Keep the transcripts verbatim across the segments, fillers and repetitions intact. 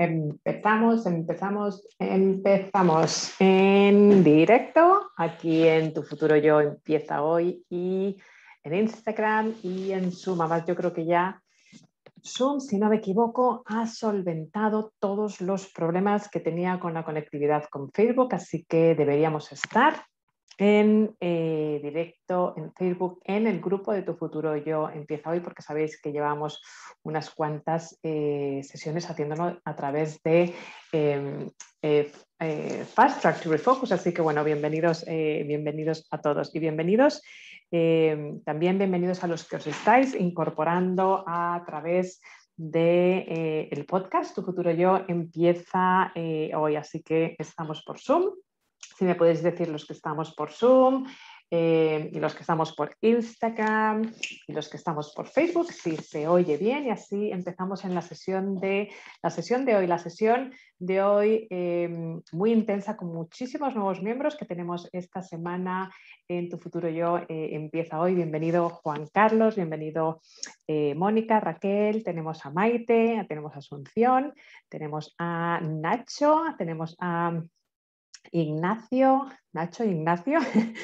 Empezamos, empezamos, empezamos en directo, aquí en Tu Futuro Yo Empieza Hoy y en Instagram y en Zoom. Además, yo creo que ya Zoom, si no me equivoco, ha solventado todos los problemas que tenía con la conectividad con Facebook, así que deberíamos estar en eh, directo en Facebook, en el grupo de Tu Futuro Yo Empieza Hoy, porque sabéis que llevamos unas cuantas eh, sesiones haciéndolo a través de eh, eh, eh, Fast Track to Refocus, así que bueno, bienvenidos, eh, bienvenidos a todos y bienvenidos, eh, también bienvenidos a los que os estáis incorporando a través de eh, el podcast Tu Futuro Yo Empieza eh, Hoy, así que estamos por Zoom. Si me podéis decir los que estamos por Zoom eh, y los que estamos por Instagram y los que estamos por Facebook, si se oye bien, y así empezamos en la sesión de, la sesión de hoy. La sesión de hoy eh, muy intensa, con muchísimos nuevos miembros que tenemos esta semana en Tu Futuro Yo eh, Empieza Hoy. Bienvenido Juan Carlos, bienvenido eh, Mónica, Raquel, tenemos a Maite, tenemos a Asunción, tenemos a Nacho, tenemos a Ignacio, Nacho, Ignacio,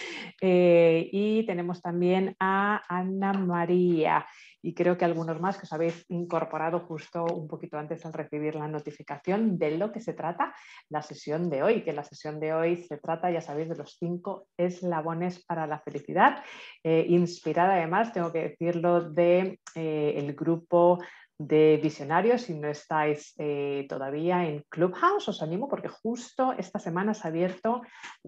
eh, y tenemos también a Ana María y creo que algunos más que os habéis incorporado justo un poquito antes al recibir la notificación de lo que se trata la sesión de hoy, que la sesión de hoy se trata, ya sabéis, de los cinco eslabones para la felicidad, eh, inspirada además, tengo que decirlo, de eh, el grupo de visionarios. Si no estáis eh, todavía en Clubhouse, os animo porque justo esta semana se ha abierto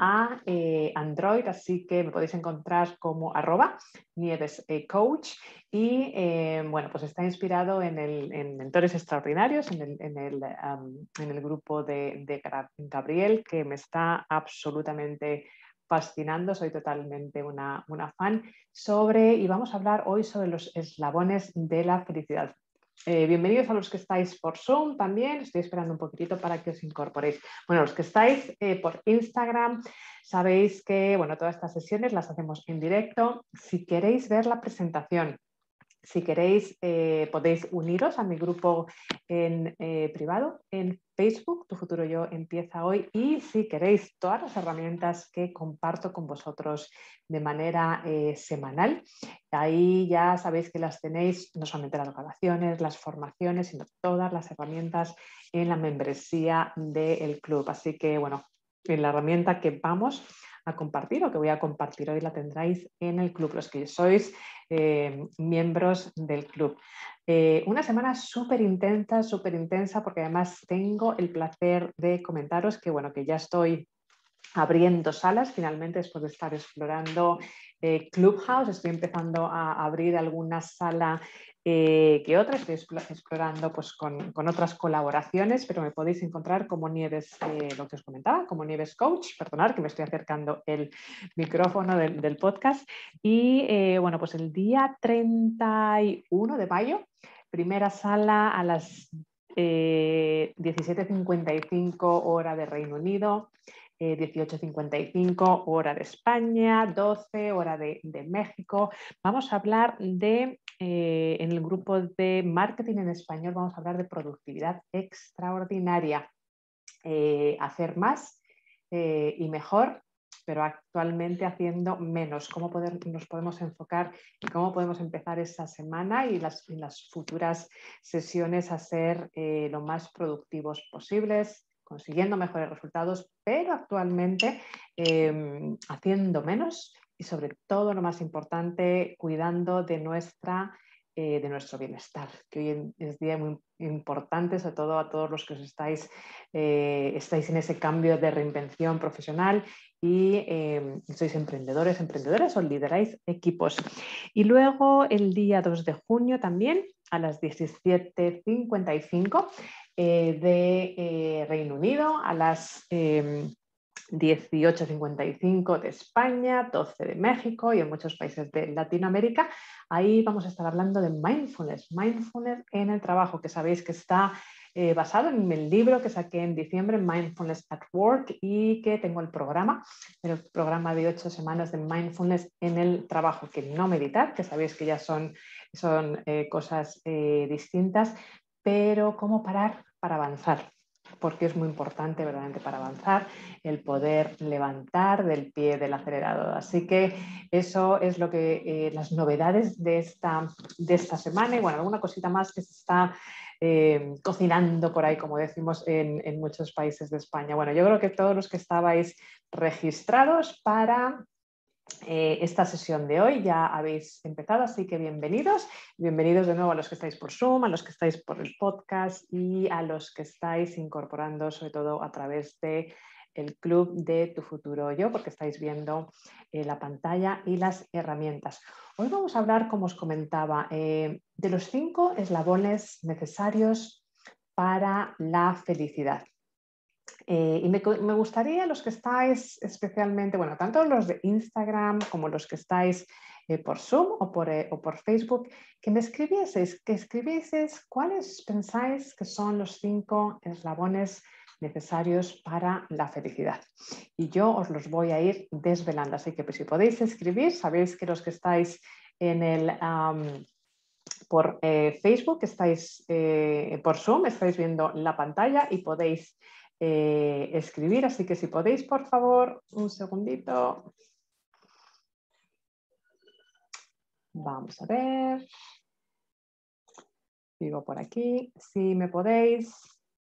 a eh, Android, así que me podéis encontrar como arroba Nieves eh, Coach y eh, bueno, pues está inspirado en, el, en Mentores Extraordinarios, en el, en el, um, en el grupo de, de Gabriel, que me está absolutamente fascinando, soy totalmente una, una fan sobre, y vamos a hablar hoy sobre los eslabones de la felicidad. Eh, bienvenidos a los que estáis por Zoom también, estoy esperando un poquitito para que os incorporéis. Bueno, los que estáis eh, por Instagram, sabéis que bueno, todas estas sesiones las hacemos en directo. Si queréis ver la presentación, si queréis, eh, podéis uniros a mi grupo en eh, privado en Facebook, Tu Futuro Yo Empieza Hoy, y si queréis todas las herramientas que comparto con vosotros de manera eh, semanal, ahí ya sabéis que las tenéis, no solamente las grabaciones, las formaciones, sino todas las herramientas en la membresía del club. Así que, bueno, en la herramienta que vamos a compartir o que voy a compartir hoy la tendráis en el club, los que sois eh, miembros del club. Eh, una semana súper intensa, súper intensa, porque además tengo el placer de comentaros que, bueno, que ya estoy abriendo salas finalmente después de estar explorando eh, Clubhouse. Estoy empezando a abrir alguna sala eh, que otra, estoy explorando pues, con, con otras colaboraciones, pero me podéis encontrar como Nieves, eh, lo que os comentaba, como Nieves Coach. Perdonad que me estoy acercando el micrófono del, del podcast. Y eh, bueno, pues el día treinta y uno de mayo, primera sala a las eh, diecisiete cincuenta y cinco hora de Reino Unido, Eh, dieciocho cincuenta y cinco hora de España, doce hora de, de México. Vamos a hablar de, eh, en el grupo de marketing en español, vamos a hablar de productividad extraordinaria. Eh, hacer más eh, y mejor, pero actualmente haciendo menos. ¿Cómo poder, nos podemos enfocar y cómo podemos empezar esta semana y las, y las futuras sesiones a ser eh, lo más productivos posibles, consiguiendo mejores resultados, pero actualmente eh, haciendo menos y sobre todo, lo más importante, cuidando de nuestra eh, de nuestro bienestar, que hoy es día muy importante, sobre todo a todos los que os estáis, eh, estáis en ese cambio de reinvención profesional y eh, sois emprendedores, emprendedoras o lideráis equipos. Y luego el día dos de junio también a las diecisiete cincuenta y cinco eh, de eh, Reino Unido, a las eh, dieciocho cincuenta y cinco de España, doce de México y en muchos países de Latinoamérica. Ahí vamos a estar hablando de mindfulness, mindfulness en el trabajo, que sabéis que está eh, basado en el libro que saqué en diciembre, Mindfulness at Work, y que tengo el programa, el programa de ocho semanas de mindfulness en el trabajo, que no meditar, que sabéis que ya son, son eh, cosas eh, distintas, pero cómo parar para avanzar. porque es muy importante verdaderamente para avanzar el poder levantar del pie del acelerador. Así que eso es lo que eh, las novedades de esta, de esta semana y bueno, alguna cosita más que se está eh, cocinando por ahí, como decimos en, en muchos países de España. Bueno, yo creo que todos los que estabais registrados para Eh, esta sesión de hoy ya habéis empezado, así que bienvenidos. Bienvenidos de nuevo a los que estáis por Zoom, a los que estáis por el podcast y a los que estáis incorporando sobre todo a través de el club de Tu Futuro Yo, porque estáis viendo eh, la pantalla y las herramientas. Hoy vamos a hablar, como os comentaba, eh, de los cinco eslabones necesarios para la felicidad. Eh, y me, me gustaría los que estáis especialmente, bueno, tanto los de Instagram como los que estáis eh, por Zoom o por, eh, o por Facebook, que me escribieseis, que escribieseis cuáles pensáis que son los cinco eslabones necesarios para la felicidad. Y yo os los voy a ir desvelando, así que pues, si podéis escribir, sabéis que los que estáis en el... Um, por eh, Facebook, estáis eh, por Zoom, estáis viendo la pantalla y podéis eh, escribir, así que si podéis, por favor, un segundito. Vamos a ver. Digo por aquí, si me podéis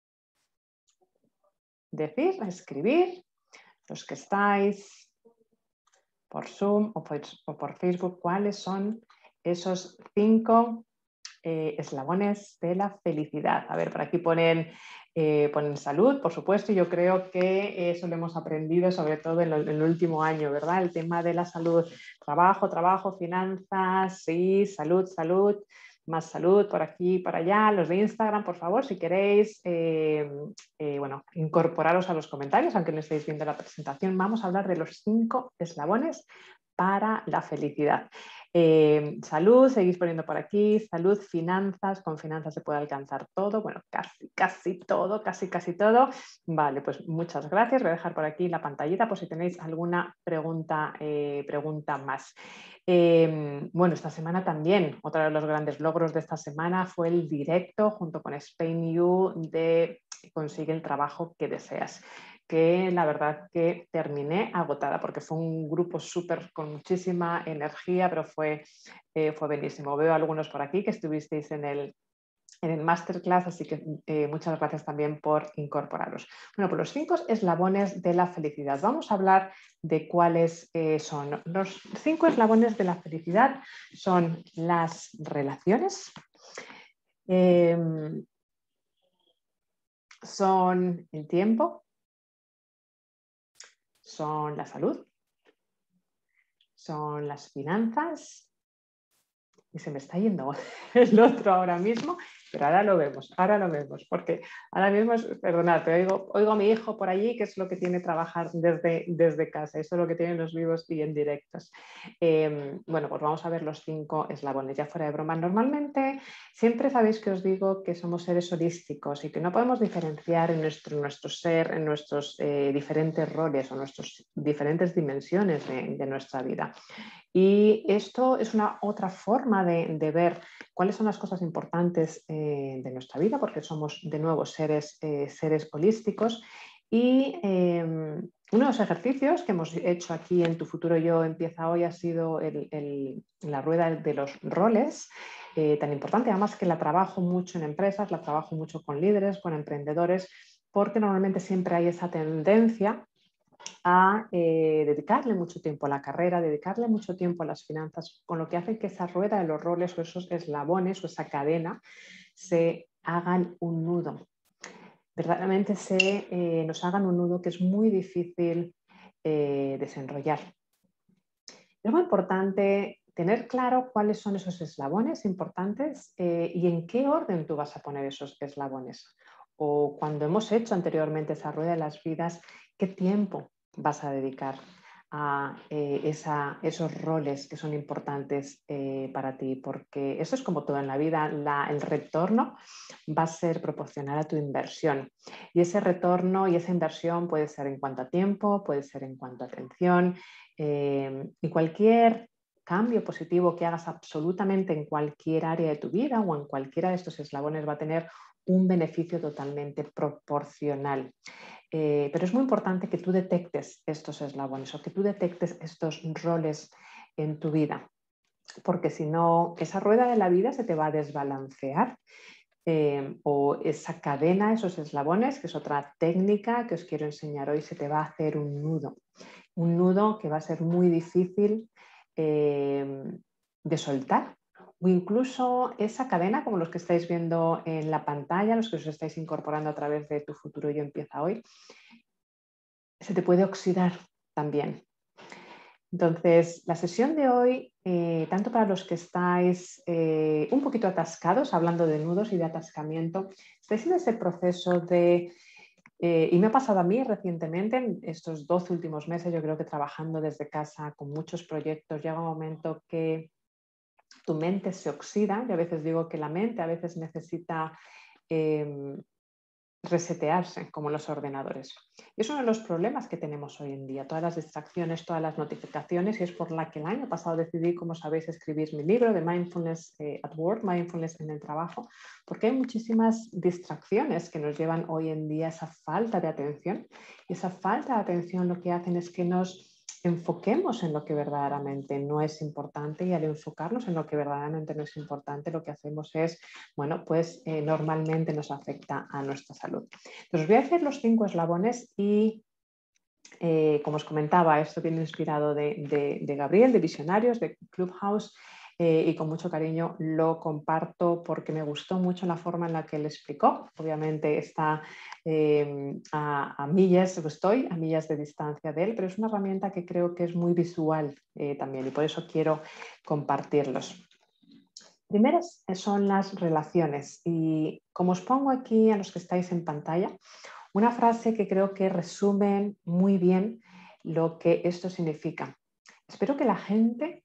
decir, escribir, los que estáis por Zoom o por, o por Facebook, cuáles son esos cinco Eh, eslabones de la felicidad. A ver, por aquí ponen, eh, ponen salud, por supuesto, y yo creo que eso lo hemos aprendido sobre todo en, lo, en el último año, ¿verdad? El tema de la salud, trabajo, trabajo, finanzas, sí, salud, salud, más salud por aquí, para allá. Los de Instagram, por favor, si queréis, eh, eh, bueno, incorporaros a los comentarios, aunque no estéis viendo la presentación, vamos a hablar de los cinco eslabones para la felicidad. Eh, salud, seguís poniendo por aquí, salud, finanzas, con finanzas se puede alcanzar todo, bueno, casi, casi todo, casi, casi todo. Vale, pues muchas gracias, voy a dejar por aquí la pantallita por si tenéis alguna pregunta, eh, pregunta más. Eh, bueno, esta semana también, otro de los grandes logros de esta semana fue el directo junto con Spain U de Consigue el trabajo que deseas, que la verdad que terminé agotada porque fue un grupo súper con muchísima energía, pero fue, eh, fue bellísimo. Veo algunos por aquí que estuvisteis en el, en el masterclass, así que eh, muchas gracias también por incorporaros. Bueno, pues los cinco eslabones de la felicidad. Vamos a hablar de cuáles eh, son. Los cinco eslabones de la felicidad son las relaciones, eh, son el tiempo, son la salud, son las finanzas y se me está yendo el otro ahora mismo, pero ahora lo vemos, ahora lo vemos, porque ahora mismo, es, perdonad, pero oigo, oigo a mi hijo por allí, que es lo que tiene trabajar desde, desde casa, eso es lo que tienen los vivos y en directos. Eh, bueno, pues vamos a ver los cinco eslabones, ya fuera de broma. Normalmente, siempre sabéis que os digo que somos seres holísticos y que no podemos diferenciar en nuestro, en nuestro ser, en nuestros eh, diferentes roles o nuestras diferentes dimensiones de, de nuestra vida. Y esto es una otra forma de, de ver cuáles son las cosas importantes eh, de nuestra vida, porque somos de nuevo seres, eh, seres holísticos. Y eh, uno de los ejercicios que hemos hecho aquí en Tu Futuro Yo Empieza Hoy ha sido el, el, la rueda de los roles, eh, tan importante, además que la trabajo mucho en empresas, la trabajo mucho con líderes, con emprendedores, porque normalmente siempre hay esa tendencia a eh, dedicarle mucho tiempo a la carrera, dedicarle mucho tiempo a las finanzas, con lo que hace que esa rueda de los roles o esos eslabones o esa cadena se hagan un nudo. Verdaderamente se eh, nos hagan un nudo que es muy difícil eh, desenrollar. Es muy importante tener claro cuáles son esos eslabones importantes eh, y en qué orden tú vas a poner esos eslabones. O cuando hemos hecho anteriormente esa rueda de las vidas, ¿qué tiempo vas a dedicar a eh, esa, esos roles que son importantes eh, para ti? Porque eso es como todo en la vida, la, el retorno va a ser proporcional a tu inversión. Y ese retorno y esa inversión puede ser en cuanto a tiempo, puede ser en cuanto a atención, eh, y cualquier cambio positivo que hagas absolutamente en cualquier área de tu vida o en cualquiera de estos eslabones va a tener un beneficio totalmente proporcional. Eh, pero es muy importante que tú detectes estos eslabones o que tú detectes estos roles en tu vida, porque si no, esa rueda de la vida se te va a desbalancear. Eh, o esa cadena, esos eslabones, que es otra técnica que os quiero enseñar hoy, se te va a hacer un nudo. Un nudo que va a ser muy difícil eh, de soltar. O incluso esa cadena, como los que estáis viendo en la pantalla, los que os estáis incorporando a través de Tu Futuro Yo Empieza Hoy, se te puede oxidar también. Entonces, la sesión de hoy, eh, tanto para los que estáis eh, un poquito atascados, hablando de nudos y de atascamiento, estáis en ese proceso de, eh, y me ha pasado a mí recientemente, en estos dos últimos meses, yo creo que trabajando desde casa con muchos proyectos, llega un momento que tu mente se oxida. Yo a veces digo que la mente a veces necesita eh, resetearse, como los ordenadores. Y es uno de los problemas que tenemos hoy en día, todas las distracciones, todas las notificaciones, y es por la que el año pasado decidí, como sabéis, escribir mi libro de Mindfulness eh, at Work, Mindfulness en el trabajo, porque hay muchísimas distracciones que nos llevan hoy en día a esa falta de atención, y esa falta de atención lo que hacen es que nos enfoquemos en lo que verdaderamente no es importante, y al enfocarnos en lo que verdaderamente no es importante, lo que hacemos es, bueno, pues eh, normalmente nos afecta a nuestra salud. Entonces os voy a hacer los cinco eslabones y, eh, como os comentaba, esto viene inspirado de, de, de Gabriel, de Visionarios, de Clubhouse, eh, y con mucho cariño lo comparto porque me gustó mucho la forma en la que él explicó. Obviamente está eh, a, a millas, estoy a millas de distancia de él, pero es una herramienta que creo que es muy visual eh, también, y por eso quiero compartirlos. Primeras son las relaciones, y como os pongo aquí a los que estáis en pantalla, una frase que creo que resume muy bien lo que esto significa. Espero que la gente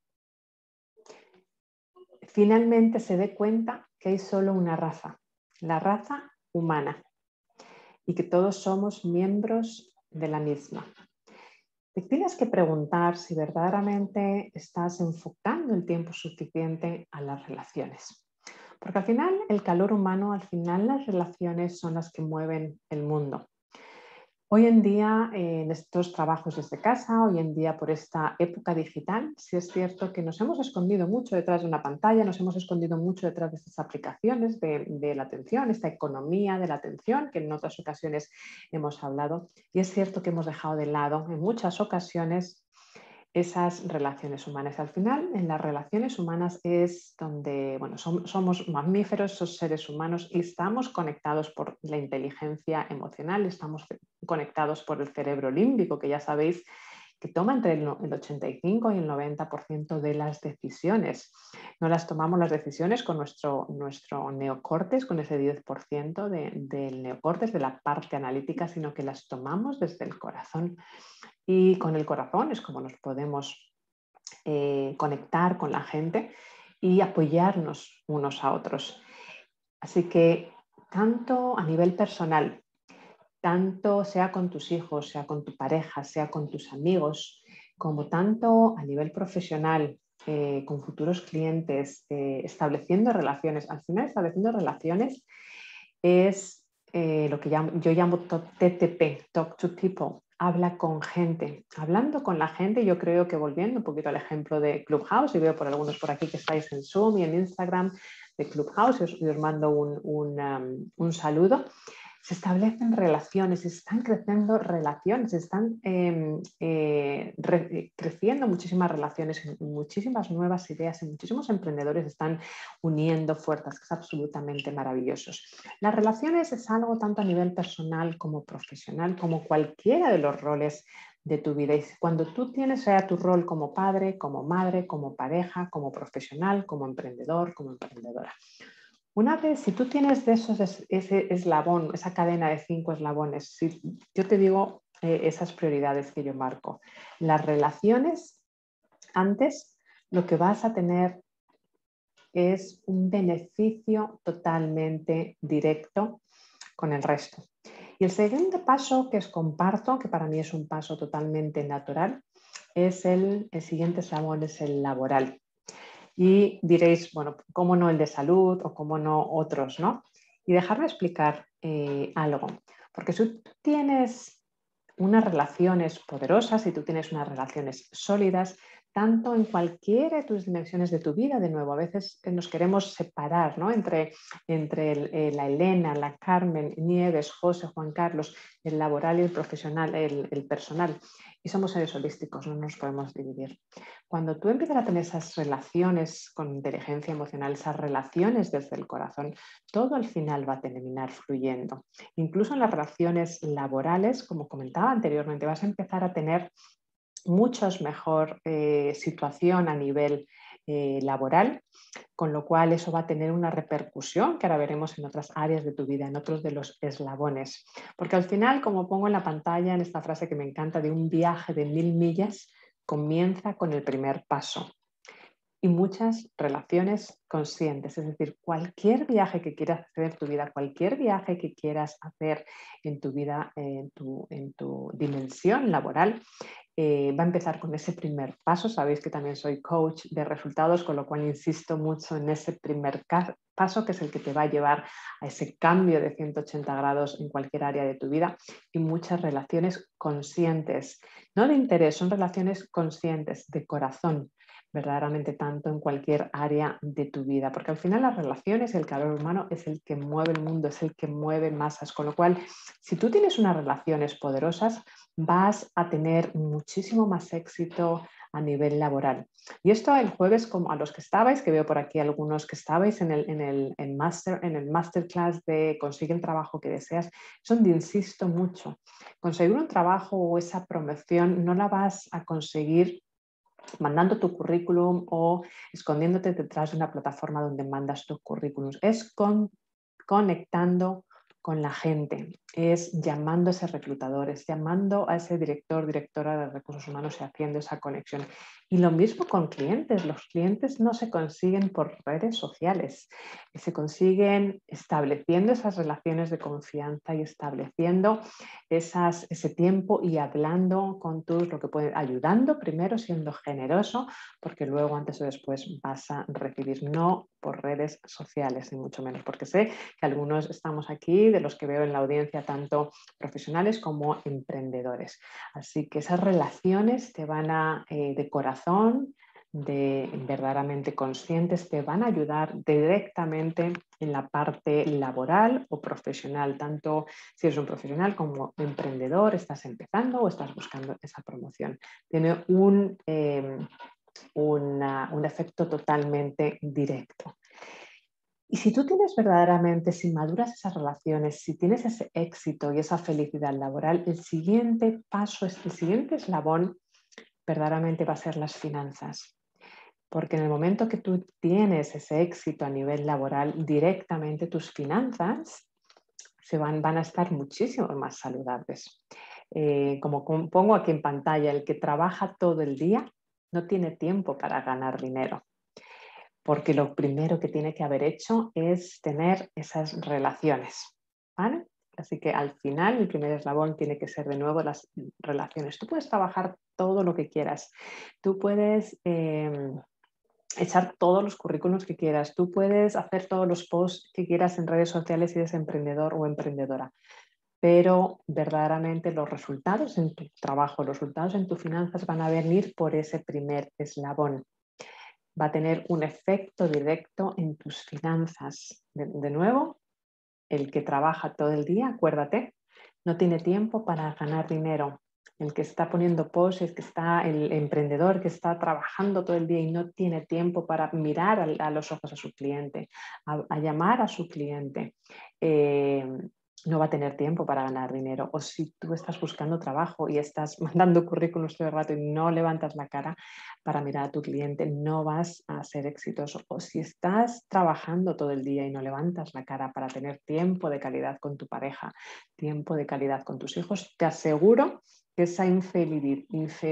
finalmente se dé cuenta que hay solo una raza, la raza humana, y que todos somos miembros de la misma. Te tienes que preguntar si verdaderamente estás enfocando el tiempo suficiente a las relaciones. Porque al final el calor humano, al final las relaciones son las que mueven el mundo. Hoy en día, eh, en estos trabajos desde casa, hoy en día por esta época digital, sí es cierto que nos hemos escondido mucho detrás de una pantalla, nos hemos escondido mucho detrás de estas aplicaciones de, de la atención, esta economía de la atención que en otras ocasiones hemos hablado. Y es cierto que hemos dejado de lado en muchas ocasiones esas relaciones humanas. Al final, en las relaciones humanas es donde, bueno, somos, somos mamíferos, somos seres humanos, y estamos conectados por la inteligencia emocional, estamos conectados por el cerebro límbico, que ya sabéis que toma entre el ochenta y cinco y el noventa por ciento de las decisiones. No las tomamos las decisiones con nuestro, nuestro neocórtex, con ese diez por ciento de, del neocórtex, de la parte analítica, sino que las tomamos desde el corazón. Y con el corazón es como nos podemos eh, conectar con la gente y apoyarnos unos a otros. Así que tanto a nivel personal, tanto sea con tus hijos, sea con tu pareja, sea con tus amigos, como tanto a nivel profesional, eh, con futuros clientes, eh, estableciendo relaciones. Al final, estableciendo relaciones es eh, lo que llamo, yo llamo T T P, Talk to People. Habla con gente. Hablando con la gente, yo creo que, volviendo un poquito al ejemplo de Clubhouse, y veo por algunos por aquí que estáis en Zoom y en Instagram de Clubhouse, y os, y os mando un, un, um, un saludo. Se establecen relaciones, se están creciendo relaciones, se están eh, eh, re, creciendo muchísimas relaciones, muchísimas nuevas ideas, y muchísimos emprendedores están uniendo fuerzas, que es absolutamente maravilloso. Las relaciones es algo tanto a nivel personal como profesional, como cualquiera de los roles de tu vida. Y cuando tú tienes ya tu rol como padre, como madre, como pareja, como profesional, como emprendedor, como emprendedora. Una vez, si tú tienes de esos, ese eslabón, esa cadena de cinco eslabones, si yo te digo eh, esas prioridades que yo marco, las relaciones, antes lo que vas a tener es un beneficio totalmente directo con el resto. Y el siguiente paso que os comparto, que para mí es un paso totalmente natural, es el, el siguiente eslabón, es el laboral. Y diréis, bueno, ¿cómo no el de salud o cómo no otros, no? Y dejarme explicar eh, algo, porque si tú tienes unas relaciones poderosas y tú tienes unas relaciones sólidas, tanto en cualquiera de tus dimensiones de tu vida, de nuevo, a veces nos queremos separar, ¿no? Entre, entre el, eh, la Elena, la Carmen, Nieves, José, Juan Carlos, el laboral y el profesional, el, el personal. Y somos seres holísticos, no nos podemos dividir. Cuando tú empiezas a tener esas relaciones con inteligencia emocional, esas relaciones desde el corazón, todo al final va a terminar fluyendo. Incluso en las relaciones laborales, como comentaba anteriormente, vas a empezar a tener mucho mejor eh, situación a nivel eh, laboral, con lo cual eso va a tener una repercusión que ahora veremos en otras áreas de tu vida, en otros de los eslabones. Porque al final, como pongo en la pantalla, en esta frase que me encanta, de un viaje de mil millas, comienza con el primer paso. Y muchas relaciones conscientes, es decir, cualquier viaje que quieras hacer en tu vida, cualquier viaje que quieras hacer en tu vida, en tu, en tu dimensión laboral, eh, va a empezar con ese primer paso. Sabéis que también soy coach de resultados, con lo cual insisto mucho en ese primer paso, que es el que te va a llevar a ese cambio de ciento ochenta grados en cualquier área de tu vida, y muchas relaciones conscientes, no de interés, son relaciones conscientes, de corazón, verdaderamente tanto en cualquier área de tu vida, porque al final las relaciones y el calor humano es el que mueve el mundo, es el que mueve masas, con lo cual si tú tienes unas relaciones poderosas vas a tener muchísimo más éxito a nivel laboral. Y esto el jueves, como a los que estabais, que veo por aquí algunos que estabais en el, en el, en master, en el masterclass de Consigue el trabajo que deseas, es donde insisto mucho. Conseguir un trabajo o esa promoción no la vas a conseguir mandando tu currículum o escondiéndote detrás de una plataforma donde mandas tus currículums. Es con, conectando con la gente, es llamando a ese reclutador, es llamando a ese director, directora de recursos humanos y haciendo esa conexión. Y lo mismo con clientes. Los clientes no se consiguen por redes sociales, se consiguen estableciendo esas relaciones de confianza y estableciendo esas, ese tiempo y hablando con tus, lo que puede, ayudando primero, siendo generoso, porque luego antes o después vas a recibir, no por redes sociales, ni mucho menos, porque sé que algunos estamos aquí, de los que veo en la audiencia, tanto profesionales como emprendedores. Así que esas relaciones te van a, eh, de corazón, de verdaderamente conscientes, te van a ayudar directamente en la parte laboral o profesional, tanto si eres un profesional como emprendedor, estás empezando o estás buscando esa promoción. Tiene un, eh, una, un efecto totalmente directo. Y si tú tienes verdaderamente, si maduras esas relaciones, si tienes ese éxito y esa felicidad laboral, el siguiente paso, el siguiente eslabón verdaderamente va a ser las finanzas. Porque en el momento que tú tienes ese éxito a nivel laboral, directamente tus finanzas se van, van a estar muchísimo más saludables. Eh, como pongo aquí en pantalla, el que trabaja todo el día no tiene tiempo para ganar dinero, porque lo primero que tiene que haber hecho es tener esas relaciones, ¿vale? Así que al final el primer eslabón tiene que ser de nuevo las relaciones. Tú puedes trabajar todo lo que quieras, tú puedes eh, echar todos los currículums que quieras, tú puedes hacer todos los posts que quieras en redes sociales si eres emprendedor o emprendedora, pero verdaderamente los resultados en tu trabajo, los resultados en tus finanzas van a venir por ese primer eslabón. Va a tener un efecto directo en tus finanzas. De, de nuevo, el que trabaja todo el día, acuérdate, no tiene tiempo para ganar dinero. El que está poniendo posts, el que está, el emprendedor que está trabajando todo el día y no tiene tiempo para mirar a, a los ojos a su cliente, a, a llamar a su cliente, eh, no va a tener tiempo para ganar dinero. O si tú estás buscando trabajo y estás mandando currículums todo el rato y no levantas la cara para mirar a tu cliente, no vas a ser exitoso. O si estás trabajando todo el día y no levantas la cara para tener tiempo de calidad con tu pareja, tiempo de calidad con tus hijos, te aseguro que esa infidelidad,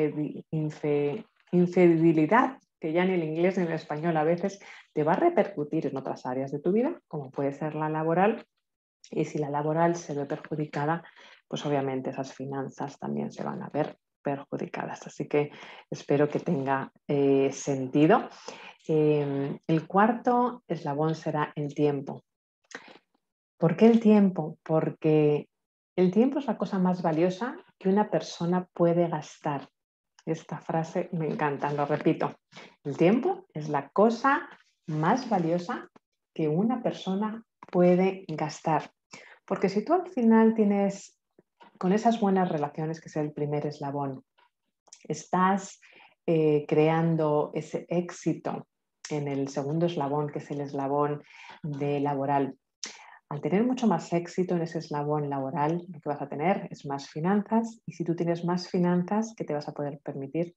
infidelidad, que ya ni el inglés ni el español a veces, te va a repercutir en otras áreas de tu vida, como puede ser la laboral. Y si la laboral se ve perjudicada, pues obviamente esas finanzas también se van a ver perjudicadas. Así que espero que tenga eh, sentido. Eh, el cuarto eslabón será el tiempo. ¿Por qué el tiempo? Porque el tiempo es la cosa más valiosa que una persona puede gastar. Esta frase me encanta, lo repito. El tiempo es la cosa más valiosa que una persona puede gastar. Porque si tú al final tienes, con esas buenas relaciones, que es el primer eslabón, estás eh, creando ese éxito en el segundo eslabón, que es el eslabón de laboral. Al tener mucho más éxito en ese eslabón laboral, lo que vas a tener es más finanzas, y si tú tienes más finanzas, ¿qué te vas a poder permitir?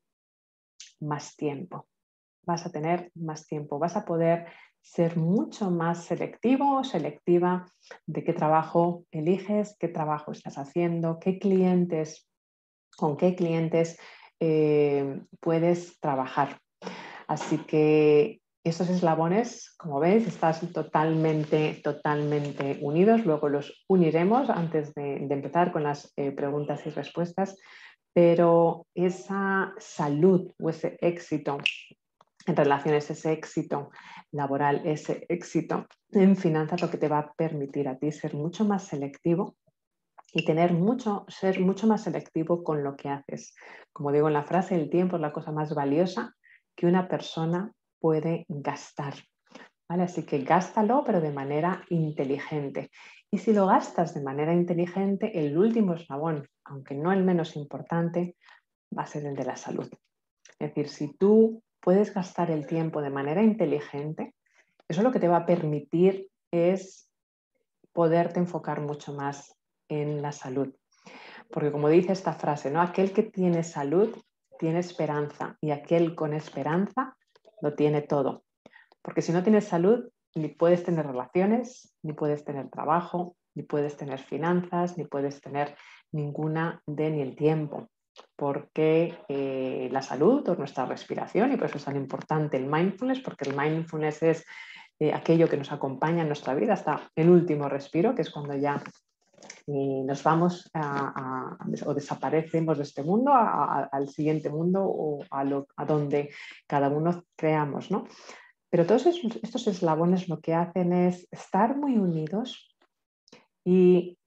Más tiempo. Vas a tener más tiempo, vas a poder ser mucho más selectivo o selectiva de qué trabajo eliges, qué trabajo estás haciendo, qué clientes, con qué clientes eh, puedes trabajar. Así que estos eslabones, como veis, están totalmente, totalmente unidos. Luego los uniremos antes de, de empezar con las eh, preguntas y respuestas. Pero esa salud o ese éxito en relaciones, ese éxito laboral, ese éxito en finanzas, lo que te va a permitir a ti ser mucho más selectivo y tener mucho, ser mucho más selectivo con lo que haces. Como digo en la frase, el tiempo es la cosa más valiosa que una persona puede gastar. ¿Vale? Así que gástalo, pero de manera inteligente. Y si lo gastas de manera inteligente, el último eslabón, aunque no el menos importante, va a ser el de la salud. Es decir, si tú puedes gastar el tiempo de manera inteligente, eso lo que te va a permitir es poderte enfocar mucho más en la salud. Porque como dice esta frase, ¿no? Aquel que tiene salud tiene esperanza, y aquel con esperanza lo tiene todo. Porque si no tienes salud, ni puedes tener relaciones, ni puedes tener trabajo, ni puedes tener finanzas, ni puedes tener ninguna de ni el tiempo. Porque eh, la salud o nuestra respiración, y por eso es tan importante el mindfulness, porque el mindfulness es eh, aquello que nos acompaña en nuestra vida hasta el último respiro, que es cuando ya eh, nos vamos a, a, o desaparecemos de este mundo a, a, al siguiente mundo o a, lo, a donde cada uno creamos, ¿no? Pero todos estos eslabones lo que hacen es estar muy unidos y,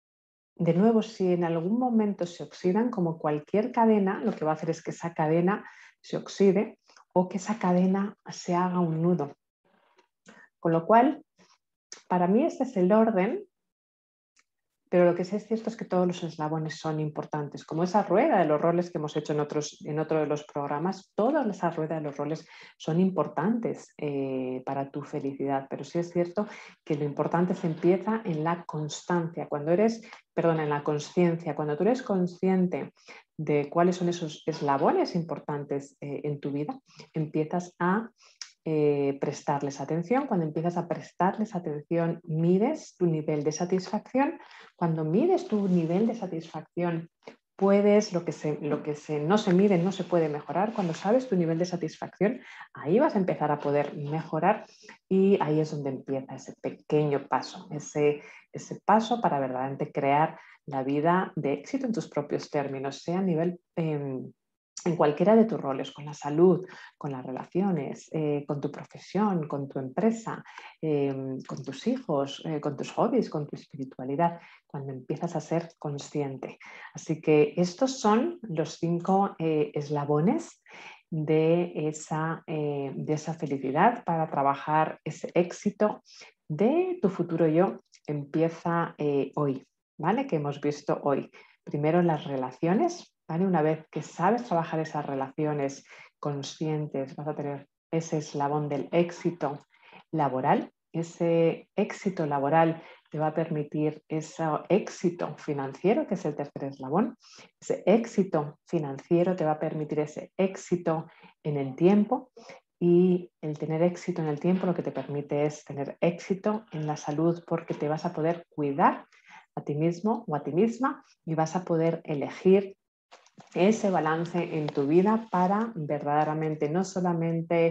de nuevo, si en algún momento se oxidan, como cualquier cadena, lo que va a hacer es que esa cadena se oxide o que esa cadena se haga un nudo. Con lo cual, para mí este es el orden, pero lo que sí es cierto es que todos los eslabones son importantes. Como esa rueda de los roles que hemos hecho en, otros, en otro de los programas, toda esa rueda de los roles son importantes eh, para tu felicidad. Pero sí es cierto que lo importante se empieza en la constancia. Cuando eres, perdón, en la consciencia. Cuando tú eres consciente de cuáles son esos eslabones importantes eh, en tu vida, empiezas a Eh, prestarles atención. Cuando empiezas a prestarles atención, mides tu nivel de satisfacción. Cuando mides tu nivel de satisfacción, puedes, lo que, se, lo que se, no se mide no se puede mejorar. Cuando sabes tu nivel de satisfacción, ahí vas a empezar a poder mejorar, y ahí es donde empieza ese pequeño paso, ese, ese paso para verdaderamente crear la vida de éxito en tus propios términos, sea a nivel eh, en cualquiera de tus roles, con la salud, con las relaciones, eh, con tu profesión, con tu empresa, eh, con tus hijos, eh, con tus hobbies, con tu espiritualidad, cuando empiezas a ser consciente. Así que estos son los cinco eh, eslabones de esa, eh, de esa felicidad para trabajar ese éxito de tu futuro yo. Empieza eh, hoy, ¿vale? Que hemos visto hoy. Primero las relaciones, ¿vale? Una vez que sabes trabajar esas relaciones conscientes, vas a tener ese eslabón del éxito laboral. Ese éxito laboral te va a permitir ese éxito financiero, que es el tercer eslabón. Ese éxito financiero te va a permitir ese éxito en el tiempo, y el tener éxito en el tiempo lo que te permite es tener éxito en la salud, porque te vas a poder cuidar a ti mismo o a ti misma y vas a poder elegir ese balance en tu vida para verdaderamente no solamente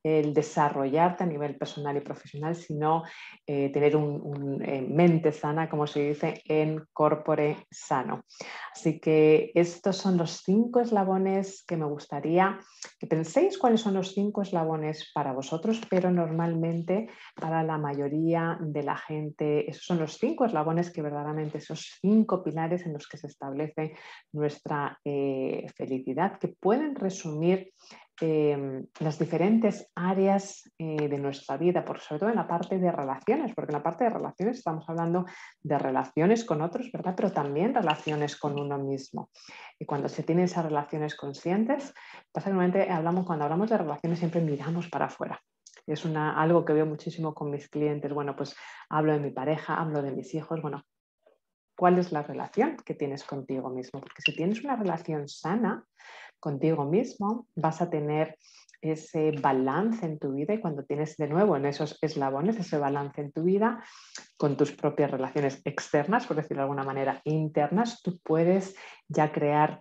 el desarrollarte a nivel personal y profesional, sino eh, tener un, un eh, mente sana, como se dice, en corpore sano. Así que estos son los cinco eslabones que me gustaría que penséis cuáles son los cinco eslabones para vosotros, pero normalmente para la mayoría de la gente esos son los cinco eslabones que verdaderamente, esos cinco pilares en los que se establece nuestra eh, felicidad, que pueden resumir Eh, las diferentes áreas eh, de nuestra vida, por, sobre todo en la parte de relaciones, porque en la parte de relaciones estamos hablando de relaciones con otros, ¿verdad? Pero también relaciones con uno mismo. Y cuando se tienen esas relaciones conscientes, pasa que normalmente hablamos, cuando hablamos de relaciones siempre miramos para afuera. Es una, algo que veo muchísimo con mis clientes. Bueno, pues hablo de mi pareja, hablo de mis hijos. Bueno, ¿cuál es la relación que tienes contigo mismo? Porque si tienes una relación sana contigo mismo, vas a tener ese balance en tu vida y cuando tienes de nuevo en esos eslabones ese balance en tu vida con tus propias relaciones externas, por decirlo de alguna manera, internas, tú puedes ya crear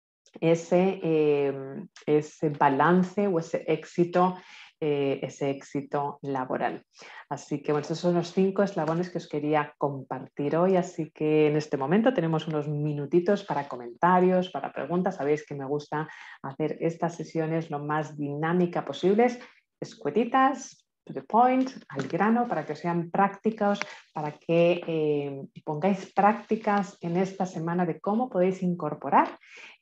ese, eh, ese balance o ese éxito Eh, ese éxito laboral. Así que bueno, estos son los cinco eslabones que os quería compartir hoy, así que en este momento tenemos unos minutitos para comentarios, para preguntas. Sabéis que me gusta hacer estas sesiones lo más dinámica posibles, escuetitas, to the point, al grano, para que sean prácticos, para que eh, pongáis prácticas en esta semana de cómo podéis incorporar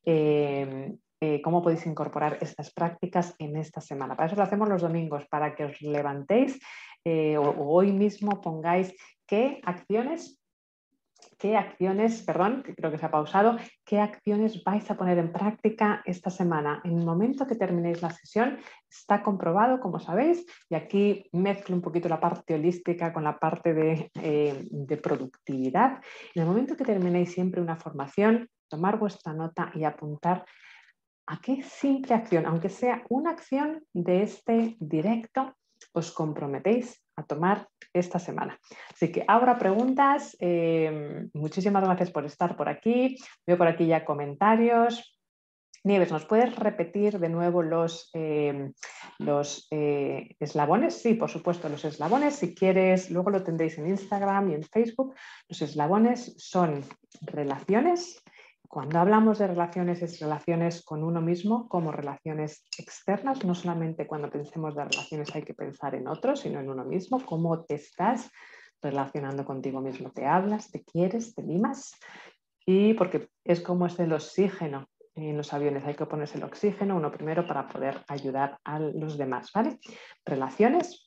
eh, Eh, cómo podéis incorporar estas prácticas en esta semana. Para eso lo hacemos los domingos, para que os levantéis eh, o, o hoy mismo pongáis qué acciones, qué acciones, perdón, que creo que se ha pausado, qué acciones vais a poner en práctica esta semana. En el momento que terminéis la sesión, está comprobado, como sabéis, y aquí mezclo un poquito la parte holística con la parte de, eh, de productividad. En el momento que terminéis siempre una formación, tomar vuestra nota y apuntar ¿a qué simple acción, aunque sea una acción de este directo, os comprometéis a tomar esta semana? Así que ahora preguntas. Eh, muchísimas gracias por estar por aquí. Veo por aquí ya comentarios. Nieves, ¿nos puedes repetir de nuevo los, eh, los eh, eslabones? Sí, por supuesto, los eslabones. Si quieres, luego lo tendréis en Instagram y en Facebook. Los eslabones son relaciones. Cuando hablamos de relaciones, es relaciones con uno mismo como relaciones externas. No solamente cuando pensemos de relaciones hay que pensar en otros, sino en uno mismo. ¿Cómo te estás relacionando contigo mismo? ¿Te hablas? ¿Te quieres? ¿Te mimas? Y porque es como es el oxígeno en los aviones, hay que ponerse el oxígeno uno primero para poder ayudar a los demás, ¿vale? Relaciones,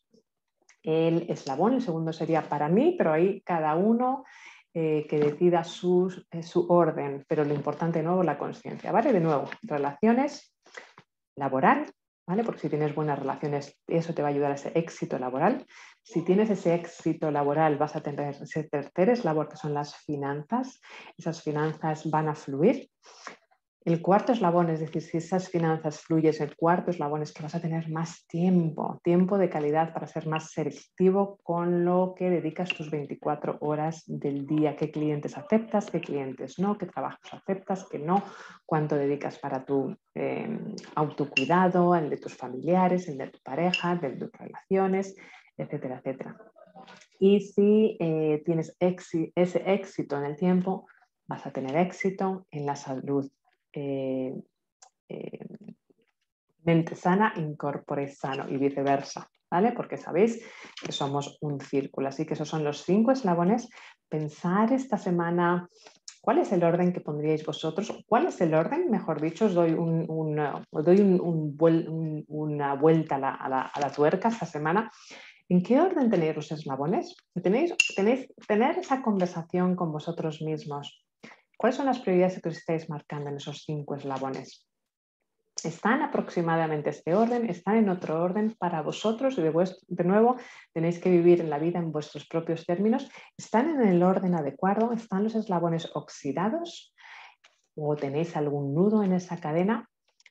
el eslabón, el segundo sería para mí, pero ahí cada uno eh, que decida su, eh, su orden, pero lo importante de nuevo la conciencia, ¿vale? De nuevo, relaciones, laboral, ¿vale? Porque si tienes buenas relaciones, eso te va a ayudar a ese éxito laboral. Si tienes ese éxito laboral, vas a tener ese tercer eslabón, que son las finanzas. Esas finanzas van a fluir. El cuarto eslabón, es decir, si esas finanzas fluyes, el cuarto eslabón es que vas a tener más tiempo, tiempo de calidad para ser más selectivo con lo que dedicas tus veinticuatro horas del día. ¿Qué clientes aceptas? ¿Qué clientes no? ¿Qué trabajos aceptas? ¿Qué no? ¿Cuánto dedicas para tu eh, autocuidado, el de tus familiares, el de tu pareja, el de tus relaciones, etcétera, etcétera? Y si eh, tienes éxito, ese éxito en el tiempo, vas a tener éxito en la salud. Eh, eh, mente sana, incorpore sano y viceversa, ¿vale? Porque sabéis que somos un círculo. Así que esos son los cinco eslabones. Pensar esta semana cuál es el orden que pondríais vosotros, cuál es el orden, mejor dicho, os doy, un, una, os doy un, un, un, una vuelta a la, a, la, a la tuerca esta semana. ¿En qué orden tenéis los eslabones? ¿Tenéis, tenéis, tener esa conversación con vosotros mismos. ¿Cuáles son las prioridades que os estáis marcando en esos cinco eslabones? ¿Están aproximadamente este orden? ¿Están en otro orden para vosotros? Y de, vuestro, de nuevo, tenéis que vivir en la vida en vuestros propios términos. ¿Están en el orden adecuado? ¿Están los eslabones oxidados? ¿O tenéis algún nudo en esa cadena?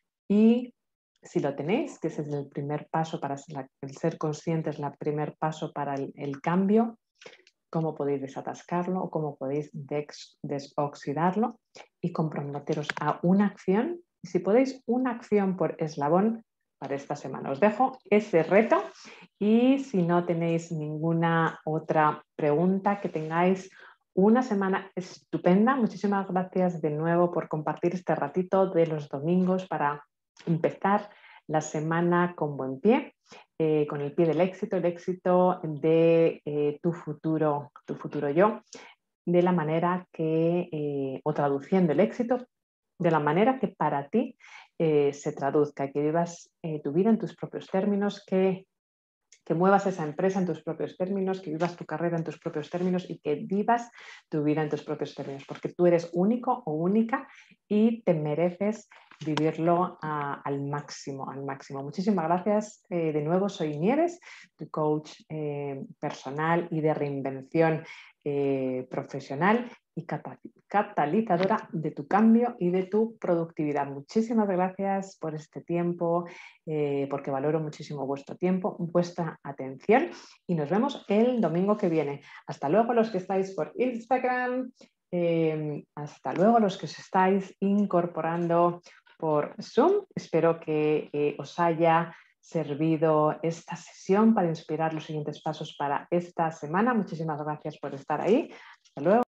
Y si lo tenéis, que ese es el primer paso para ser, el ser consciente, es el primer paso para el, el cambio, cómo podéis desatascarlo o cómo podéis dex, desoxidarlo y comprometeros a una acción. Y si podéis una acción por eslabón, para esta semana. Os dejo ese reto y si no tenéis ninguna otra pregunta, que tengáis una semana estupenda. Muchísimas gracias de nuevo por compartir este ratito de los domingos para empezar la semana con buen pie, eh, con el pie del éxito, el éxito de eh, tu futuro, tu futuro yo, de la manera que, eh, o traduciendo el éxito de la manera que para ti eh, se traduzca, que vivas eh, tu vida en tus propios términos, que, que muevas esa empresa en tus propios términos, que vivas tu carrera en tus propios términos y que vivas tu vida en tus propios términos, porque tú eres único o única y te mereces vivirlo a, al máximo, al máximo. Muchísimas gracias. Eh, de nuevo, soy Nieves, tu coach eh, personal y de reinvención eh, profesional y catalizadora de tu cambio y de tu productividad. Muchísimas gracias por este tiempo, eh, porque valoro muchísimo vuestro tiempo, vuestra atención y nos vemos el domingo que viene. Hasta luego los que estáis por Instagram, eh, hasta luego los que os estáis incorporando por Zoom. Espero que eh, os haya servido esta sesión para inspirar los siguientes pasos para esta semana. Muchísimas gracias por estar ahí. Hasta luego.